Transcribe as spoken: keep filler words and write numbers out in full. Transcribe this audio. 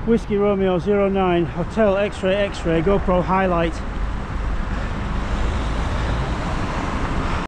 Whiskey Romeo zero nine Hotel X-ray X-ray GoPro highlight.